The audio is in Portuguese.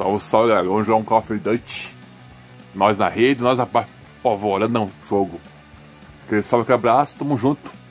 Salve, salve, galera. Vamos jogar um Call of Duty. Nós na rede, nós apovorando o jogo. Aquele salve, que abraço, tamo junto.